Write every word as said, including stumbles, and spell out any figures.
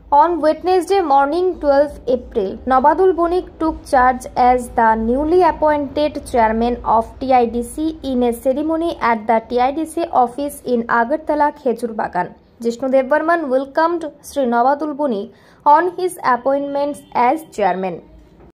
On Wednesday morning, twelfth April, Nobadul Bonik took charge as the newly appointed chairman of T I D C in a ceremony at the T I D C office in Agartala, Khejur Bagan. Jishnu Dev Burman welcomed Sri Nobadul Bonik on his appointment as chairman.